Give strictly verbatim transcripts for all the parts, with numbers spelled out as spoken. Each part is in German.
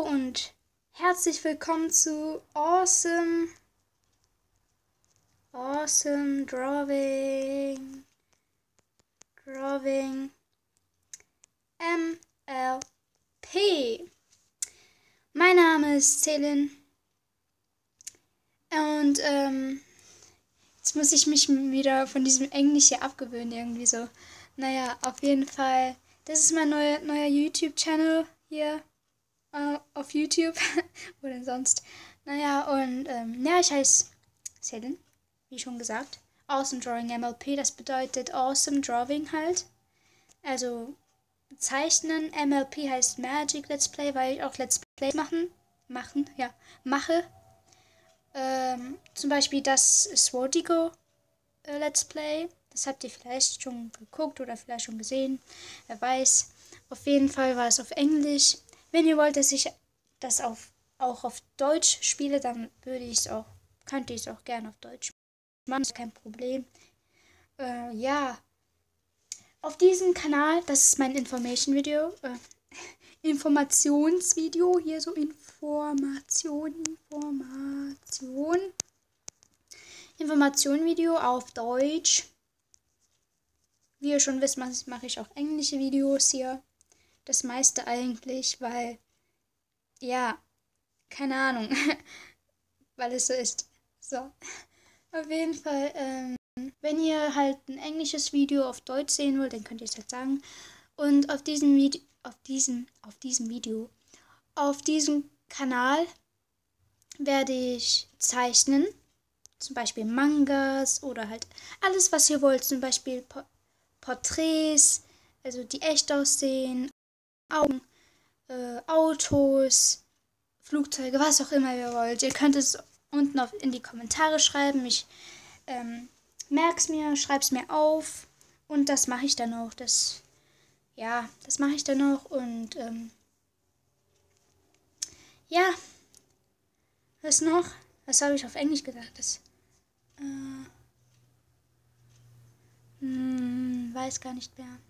und herzlich willkommen zu Awesome, Awesome Drawing, Drawing M L P. Mein Name ist Celine und ähm, jetzt muss ich mich wieder von diesem Englisch hier abgewöhnen irgendwie so. Naja, auf jeden Fall, das ist mein neuer, neuer YouTube-Channel hier äh, auf YouTube. Wo denn sonst? Naja, und ähm, ja, ich heiße Celine, wie schon gesagt. Awesome Drawing M L P, das bedeutet Awesome Drawing halt. Also Zeichnen, M L P heißt Magic Let's Play, weil ich auch Let's Play machen, machen, ja, mache. Ähm, zum Beispiel das Swordigo äh, Let's Play. Das habt ihr vielleicht schon geguckt oder vielleicht schon gesehen. Wer weiß. Auf jeden Fall war es auf Englisch. Wenn ihr wollt, dass ich das auf, auch auf Deutsch spiele, dann würde ich es auch, könnte ich es auch gerne auf Deutsch machen. Das ist kein Problem. Äh, ja. Auf diesem Kanal, das ist mein Information-Video, äh, Informationsvideo, hier so Information, Information, Information-Video auf Deutsch. Wie ihr schon wisst, mache ich auch englische Videos hier. Das meiste eigentlich, weil, ja, keine Ahnung, weil es so ist. So, auf jeden Fall, ähm, wenn ihr halt ein englisches Video auf Deutsch sehen wollt, dann könnt ihr es halt sagen. Und auf diesem Video, auf diesem, auf diesem Video, auf diesem Kanal werde ich zeichnen. Zum Beispiel Mangas oder halt alles, was ihr wollt. Zum Beispiel po Porträts, also die echt aussehen, Augen, äh, Autos, Flugzeuge, was auch immer ihr wollt. Ihr könnt es unten auf, in die Kommentare schreiben. Ich ähm, merk's mir, schreib's mir auf und das mache ich dann auch. Das, ja, das mache ich dann auch und ähm, ja, was noch? Was habe ich auf Englisch gesagt? Das, äh, hm, weiß gar nicht mehr.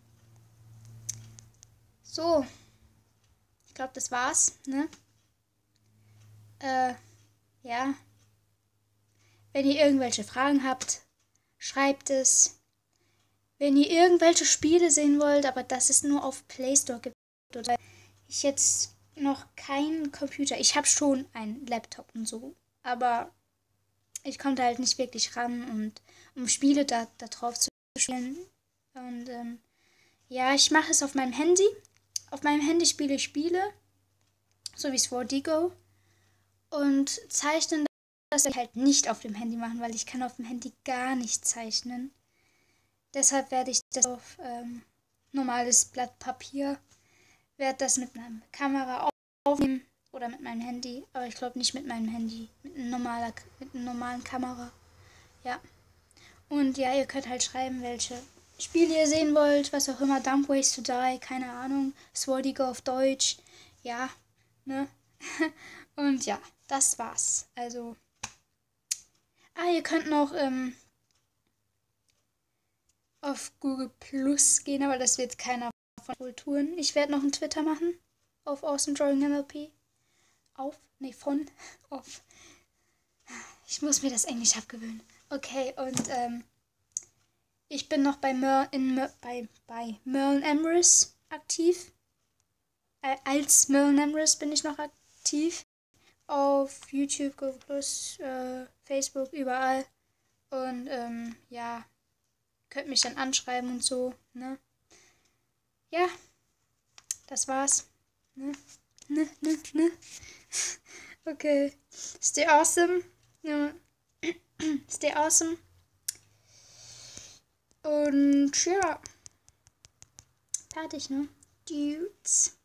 So, ich glaube, das war's, ne? Äh, ja. Wenn ihr irgendwelche Fragen habt, schreibt es. Wenn ihr irgendwelche Spiele sehen wollt, aber das ist nur auf Play Store gibt, oder ich jetzt noch keinen Computer. Ich habe schon einen Laptop und so, aber ich konnte halt nicht wirklich ran, und um Spiele da, da drauf zu spielen. Und ähm, ja, ich mache es auf meinem Handy. Auf meinem Handy spiele ich Spiele, so wie Swordigo, und zeichnen das ich halt nicht auf dem Handy machen, weil ich kann auf dem Handy gar nicht zeichnen. Deshalb werde ich das auf ähm, normales Blatt Papier, werde das mit meiner Kamera aufnehmen oder mit meinem Handy, aber ich glaube nicht mit meinem Handy, mit einer, normaler, mit einer normalen Kamera. Ja. Und ja, ihr könnt halt schreiben, welche Spiele ihr sehen wollt, was auch immer, Dumb Ways to Die, keine Ahnung, Swordigo auf Deutsch, ja, ne? Und ja, das war's. Also, ah, ihr könnt noch ähm, auf Google Plus gehen, aber das wird keiner von wohl tun. Ich werde noch einen Twitter machen auf Awesome Drawing M L P. Auf, nee, von, auf. Ich muss mir das Englisch abgewöhnen. Okay, und ähm, ich bin noch bei Mer in Mer bei, bei Merlin Emrys aktiv. Äh, als Merlin Emrys bin ich noch aktiv. Auf YouTube, Google Plus, äh, Facebook, überall. Und ähm, ja, könnt mich dann anschreiben und so, ne? Ja, das war's. Ne? Ne, ne, ne. Okay. Stay awesome. Ja. Stay awesome. Und ja. Fertig, ne? Dudes.